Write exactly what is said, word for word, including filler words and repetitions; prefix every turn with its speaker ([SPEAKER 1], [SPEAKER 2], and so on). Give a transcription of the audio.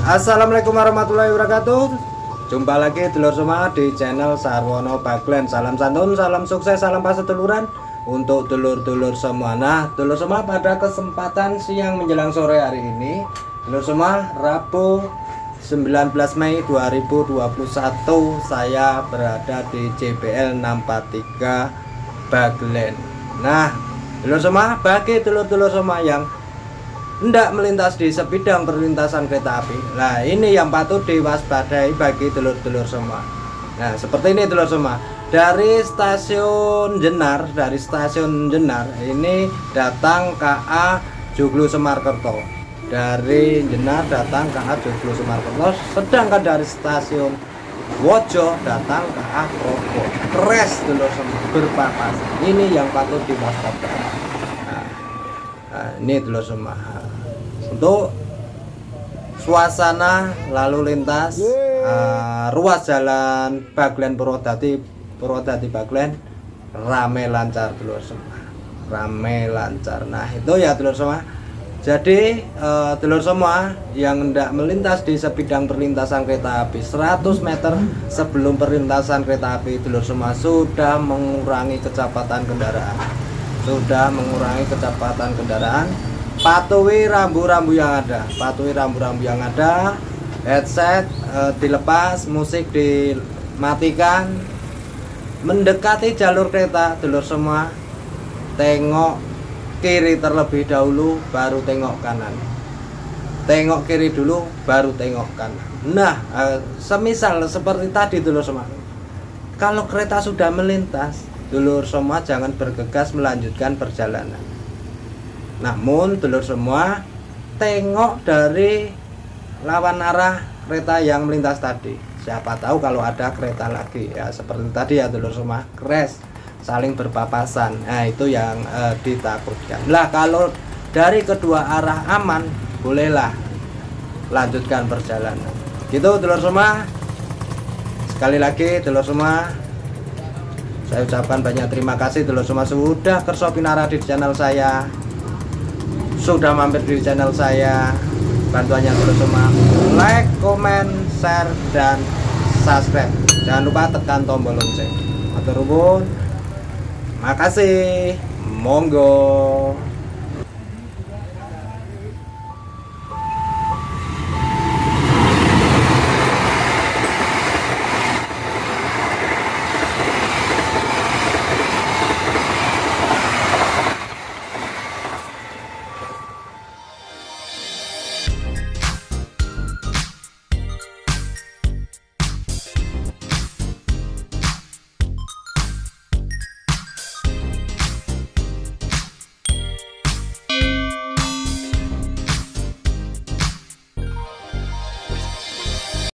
[SPEAKER 1] Assalamualaikum warahmatullahi wabarakatuh. Jumpa lagi dulur semua di channel Sarwono Baglen. Salam santun, salam sukses, salam paseduluran untuk dulur-dulur semua. Nah, dulur semua, pada kesempatan siang menjelang sore hari ini, dulur semua, Rabu sembilan belas Mei dua ribu dua puluh satu, saya berada di J B L enam empat tiga Baglen. Nah, dulur semua, bagi dulur-dulur semua yang hendak melintas di sebidang perlintasan kereta api, nah ini yang patut diwaspadai bagi dulur-dulur semua. Nah, seperti ini dulur semua, dari stasiun Jenar, dari stasiun Jenar ini datang K A Joglo Semarkerto. Dari Jenar datang K A Joglo Semarkerto, sedangkan dari stasiun Wojo datang K A Progo. Kres dulur semua, berpapas. Ini yang patut diwaspadai. Nah, ini dulur semua, untuk suasana lalu lintas uh, ruas jalan Baglen Purwodadi Purwodadi Baglen rame lancar dulur semua, rame lancar. Nah itu ya dulur semua. Jadi uh, dulur semua yang hendak melintas di sebidang perlintasan kereta api, seratus meter sebelum perlintasan kereta api, dulur semua sudah mengurangi kecepatan kendaraan. Sudah mengurangi kecepatan kendaraan, patuhi rambu-rambu yang ada, patuhi rambu-rambu yang ada, headset e, dilepas, musik dimatikan, mendekati jalur kereta, dulur semua, tengok kiri terlebih dahulu, baru tengok kanan, tengok kiri dulu, baru tengok kanan. Nah, e, semisal seperti tadi dulur semua, kalau kereta sudah melintas, dulur semua jangan bergegas melanjutkan perjalanan. Namun dulur semua tengok dari lawan arah kereta yang melintas tadi. Siapa tahu kalau ada kereta lagi ya, seperti tadi ya dulur semua, crash, saling berpapasan. Nah itu yang eh, ditakutkan. Lah kalau dari kedua arah aman, bolehlah lanjutkan perjalanan. Gitu dulur semua. Sekali lagi dulur semua, saya ucapkan banyak terima kasih dulur semua sudah kerso pinara di channel saya, sudah mampir di channel saya. Bantuannya dulur semua, like, komen, share, dan subscribe. Jangan lupa tekan tombol lonceng. Matur nuwun, makasih, monggo.